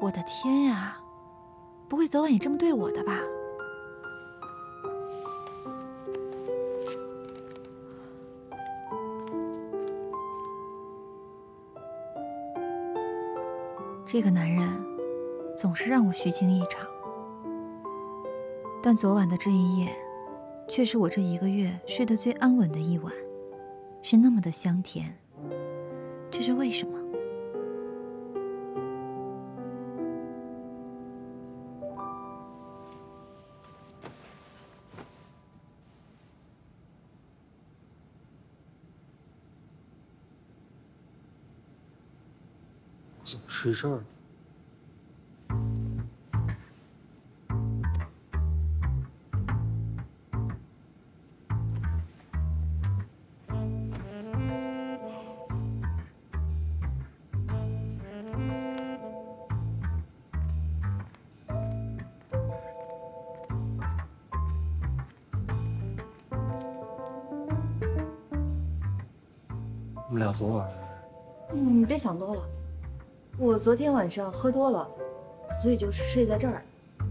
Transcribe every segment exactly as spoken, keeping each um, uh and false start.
我的天呀，不会昨晚也这么对我的吧？这个男人总是让我虚惊一场，但昨晚的这一夜，却是我这一个月睡得最安稳的一晚，是那么的香甜。这是为什么？ 怎么睡这儿了？我们俩昨晚…… 嗯，你别想多了。我昨天晚上喝多了，所以就是睡在这儿。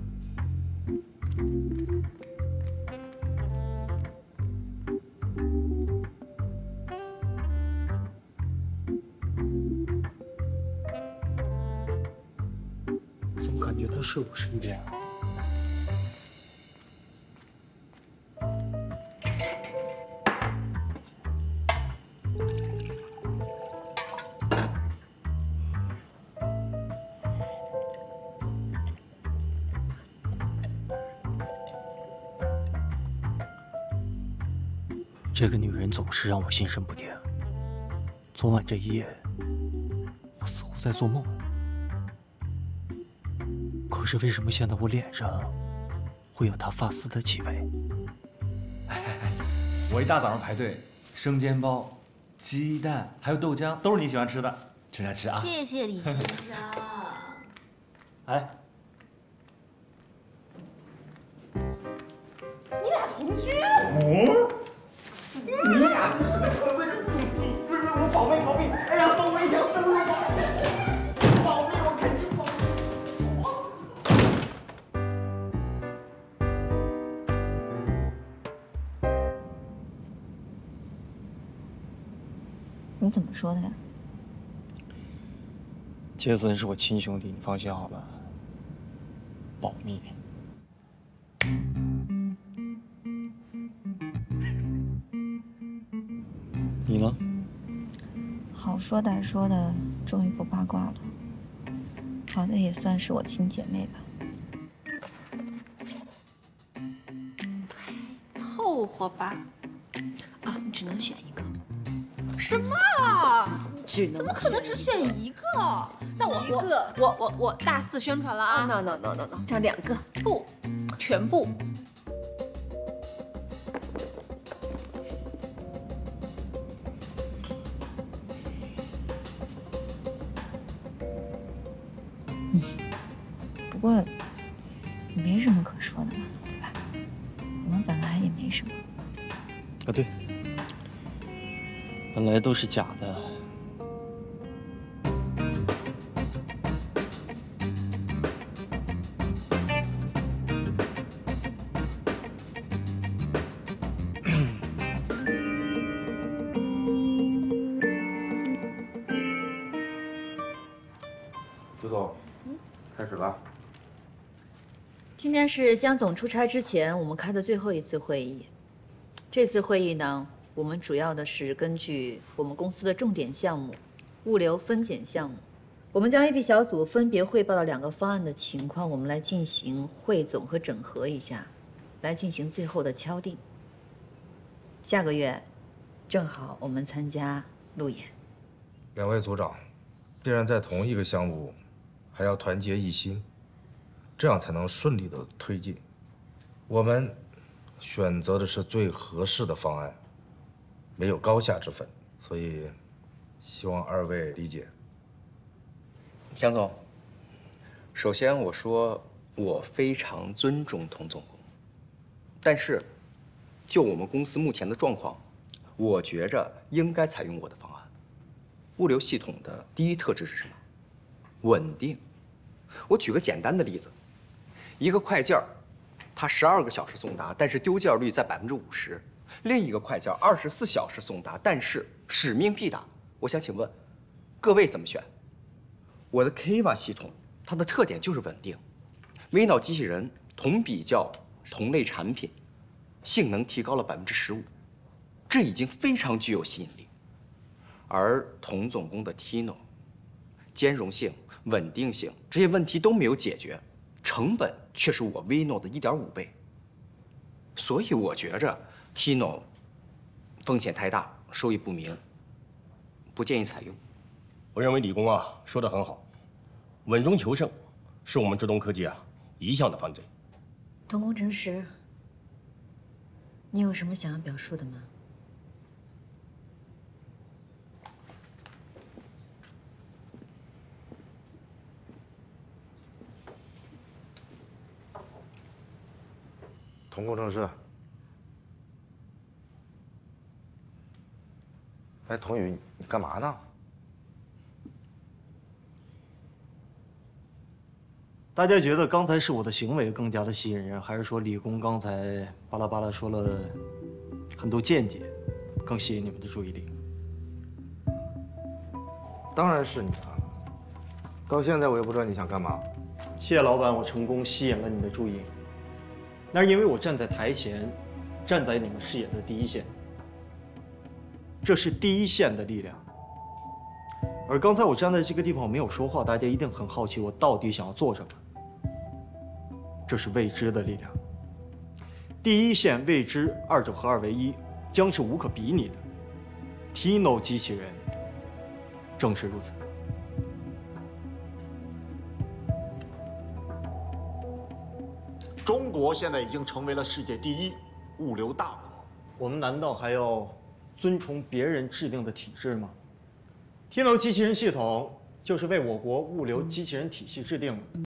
怎么感觉他睡我身边啊？这个女人总是让我心神不定。昨晚这一夜，我似乎在做梦。可是为什么现在我脸上会有她发丝的气味？ 哎哎哎！我一大早上排队，生煎包、鸡蛋还有豆浆都是你喜欢吃的，吃来吃啊！ 谢谢李先生。 哎， 你俩同居？ 哦，你俩这是什么？不是我保密保密！哎呀，放我一条生路吧！保密，我肯定保密。 你怎么说的呀？ 杰森是我亲兄弟，你放心好了，保密。你呢？ 好说歹说的，终于不八卦了。好歹也算是我亲姐妹吧。 凑合吧。啊，你只能选一个。什么啊？ 只能怎么可能只选一个？那我一个我我我我大肆宣传了啊 ？No no no no no， 这样两个不，全部。 不过没什么可说的嘛，对吧？我们本来也没什么。 啊，对，本来都是假的。 刘总，开始了。 今天是江总出差之前我们开的最后一次会议。这次会议呢，我们主要的是根据我们公司的重点项目——物流分拣项目，我们将 A、B 小组分别汇报了两个方案的情况，我们来进行汇总和整合一下，来进行最后的敲定。下个月，正好我们参加路演。 两位组长，既然在同一个项目，还要团结一心，这样才能顺利的推进。我们选择的是最合适的方案，没有高下之分，所以希望二位理解。 江总，首先我说我非常尊重童总工，但是就我们公司目前的状况，我觉着应该采用我的方案。物流系统的第一特质是什么？稳定。 我举个简单的例子，一个快件儿，它十二个小时送达，但是丢件率在百分之五十；另一个快件二十四小时送达，但是使命必达。我想请问，各位怎么选？我的 Kiva 系统，它的特点就是稳定。微脑机器人同比较同类产品，性能提高了百分之十五，这已经非常具有吸引力。而童总工的 Tino， 兼容性、稳定性这些问题都没有解决，成本却是我 Vino 的一点五倍。所以我觉着 Tino 风险太大，收益不明，不建议采用。 我认为李工啊说得很好，稳中求胜是我们浙东科技啊一向的方针。 童工程师，你有什么想要表述的吗？ 童工程师，哎，童宇，你干嘛呢？ 大家觉得刚才是我的行为更加的吸引人，还是说李工刚才巴拉巴拉说了很多见解，更吸引你们的注意力？ 当然是你啊！到现在我也不知道你想干嘛。 谢谢老板，我成功吸引了你的注意。那是因为我站在台前，站在你们视野的第一线，这是第一线的力量。而刚才我站在这个地方，我没有说话，大家一定很好奇我到底想要做什么。这是未知的力量。第一线未知，二者合二为一，将是无可比拟的。Tino 机器人正是如此。 中国现在已经成为了世界第一物流大国， 我们难道还要遵从别人制定的体制吗？Tino 机器人系统就是为我国物流机器人体系制定的。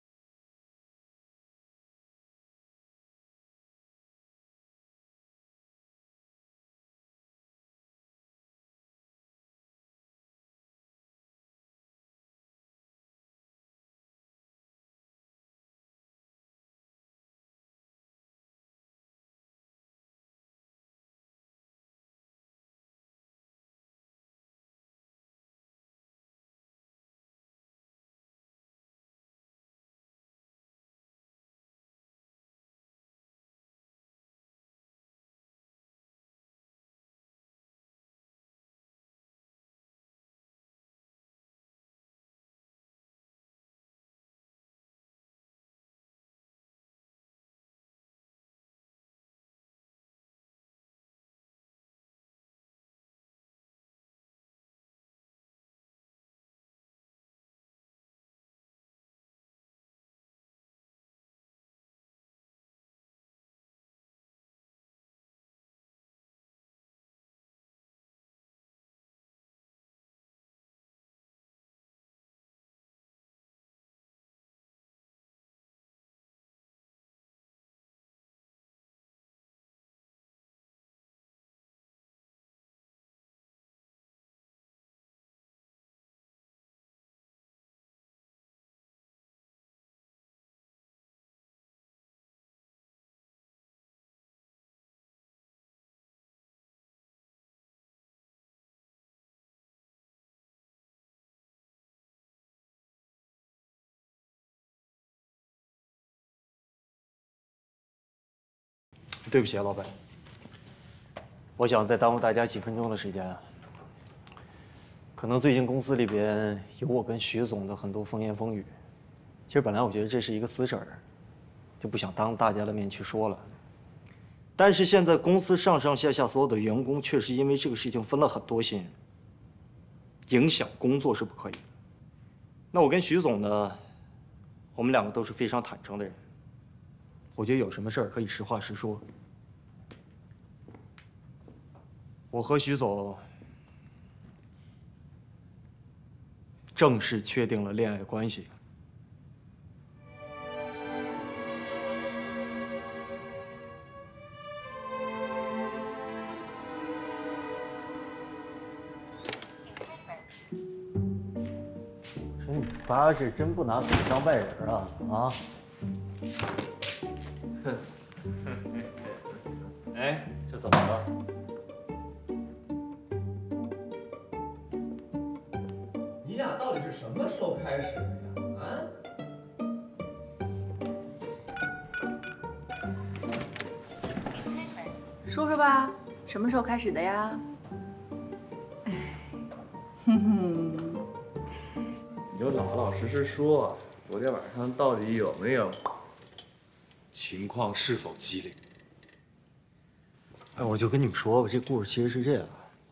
对不起啊，老板，我想再耽误大家几分钟的时间。可能最近公司里边有我跟徐总的很多风言风语，其实本来我觉得这是一个私事儿，就不想当大家的面去说了。但是现在公司上上下下所有的员工确实因为这个事情分了很多心，影响工作是不可以的。那我跟徐总呢，我们两个都是非常坦诚的人，我觉得有什么事儿可以实话实说。我和徐总正式确定了恋爱关系。 你仨是真不拿自己当外人啊啊！哎，这怎么了？ 你俩到底是什么时候开始的呀？啊？ 说说吧，什么时候开始的呀？哼哼， 你就老老实实说，昨天晚上到底有没有？ 情况是否激烈？ 哎，我就跟你们说吧，这故事其实是这样：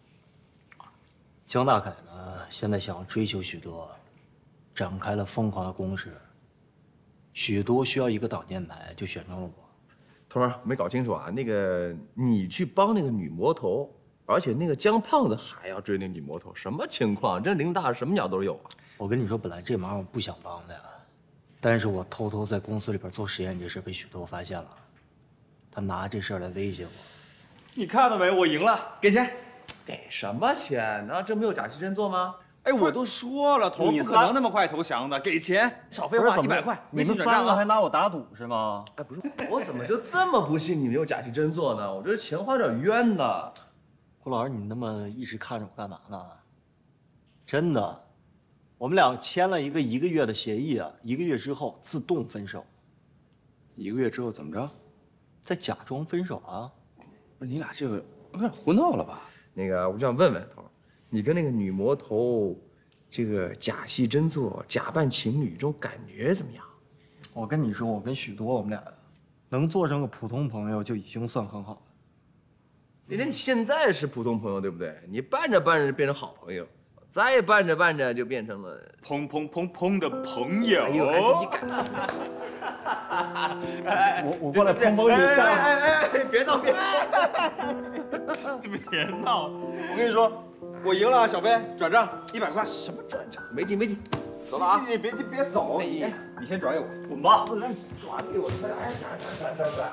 江大凯呢，现在想追求许多，展开了疯狂的攻势。许多需要一个挡箭牌，就选中了我。 彤儿，没搞清楚啊？那个你去帮那个女魔头，而且那个江胖子还要追那女魔头，什么情况？这林大什么鸟都有啊！ 我跟你说，本来这忙我不想帮的呀，但是我偷偷在公司里边做实验这事被许多发现了，他拿这事儿来威胁我。 你看到没？我赢了，给钱。 给什么钱？难道真没有假戏真做吗？ 哎，我都说了，头不可能那么快投降的，给钱。 少废话，一百块， 你们三个还拿我打赌是吗？ 哎，不是，我怎么就这么不信你没有假戏真做呢？我觉得钱花有点冤呢。 顾老师，你那么一直看着我干嘛呢？真的，我们俩签了一个一个月的协议啊，一个月之后自动分手。 一个月之后怎么着？ 再假装分手啊？ 不是你俩这个有点胡闹了吧？那个，我就想问问头，你跟那个女魔头，这个假戏真做、假扮情侣，这种感觉怎么样？ 我跟你说，我跟许多我们俩能做成个普通朋友就已经算很好了。 你你现在是普通朋友对不对？你扮着扮着变成好朋友，再扮着扮着就变成了砰砰砰砰的朋友。 哎呦，还是你敢！ 我我过来碰碰你。 哎哎哎，别闹别！别闹！我跟你说，我赢了，小飞，转账一百块。 什么转账？没劲没劲，走了啊！ 你别你别走，你你先转给我。 滚吧！ 转给我！哎，转转转转转！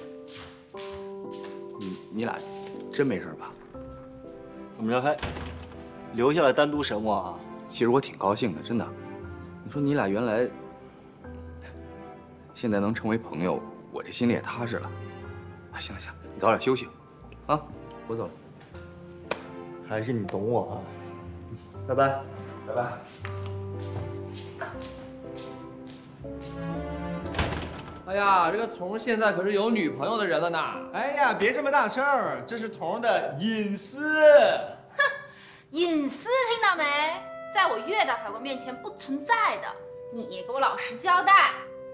你你俩真没事吧？ 怎么着还留下来单独审我啊？ 其实我挺高兴的，真的。你说你俩原来现在能成为朋友，我这心里也踏实了。啊，行了行了，你早点休息，啊，我走了。 还是你懂我啊！拜拜， 拜拜。哎呀，这个童现在可是有女朋友的人了呢。 哎呀，别这么大声儿，这是童的隐私。 哼，隐私听到没？在我岳大法官面前不存在的，你给我老实交代。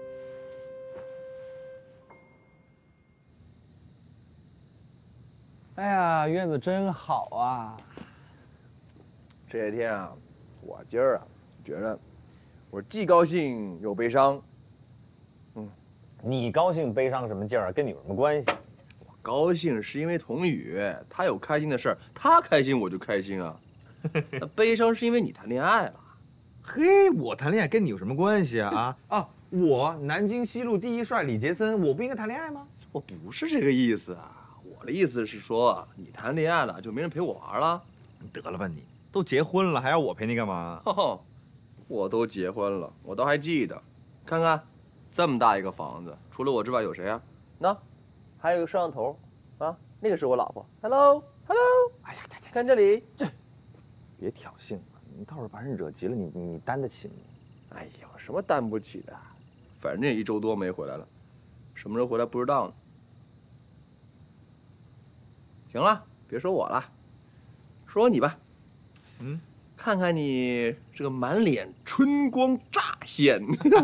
哎呀，院子真好啊！ 这些天啊，我今儿啊觉得我既高兴又悲伤。 嗯，你高兴悲伤什么劲儿啊？跟你有什么关系？ 我高兴是因为童宇他有开心的事儿，他开心我就开心啊。那悲伤是因为你谈恋爱了。 嘿，我谈恋爱跟你有什么关系啊？啊啊！我南京西路第一帅李杰森，我不应该谈恋爱吗？ 我不是这个意思啊。我的意思是说，你谈恋爱了就没人陪我玩了。 得了吧你，都结婚了还要我陪你干嘛？ 哦，我都结婚了，我倒还记得。看看，这么大一个房子，除了我之外有谁啊？那，还有个摄像头，啊，那个是我老婆。Hello，Hello， 哎呀， 看这里， 这，别挑衅了，你到时候把人惹急了，你你担得起吗？ 哎呦，什么担不起的，反正也一周多没回来了，什么时候回来不知道呢。行了，别说我了，说说你吧。 嗯， 看看你这个满脸春光乍现，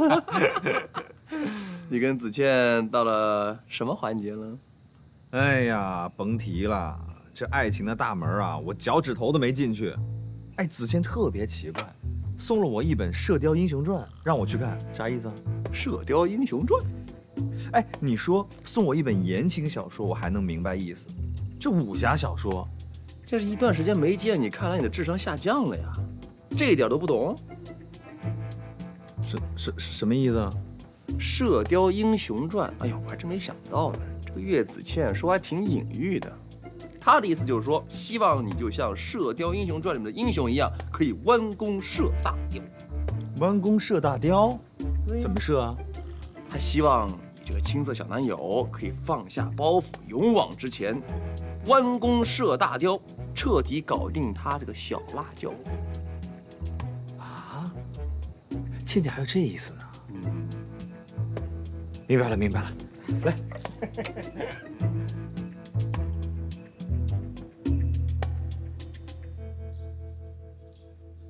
你跟子倩到了什么环节了？ 哎呀，甭提了，这爱情的大门啊，我脚趾头都没进去。哎，子倩特别奇怪，送了我一本《射雕英雄传》，让我去看，啥意思啊？ 《射雕英雄传》？ 哎，你说送我一本言情小说，我还能明白意思。这武侠小说， 这是一段时间没见你，看来你的智商下降了呀，这一点都不懂？ 什什什么意思啊？ 《射雕英雄传》，哎呦，我还真没想到呢。这个岳子倩说还挺隐喻的，她的意思就是说，希望你就像《射雕英雄传》里面的英雄一样，可以弯弓射大雕。 弯弓射大雕，怎么射啊？ 他希望你这个青涩小男友可以放下包袱，勇往直前，弯弓射大雕，彻底搞定他这个小辣椒。 啊，倩姐还有这意思呢？嗯，明白了，明白了。来。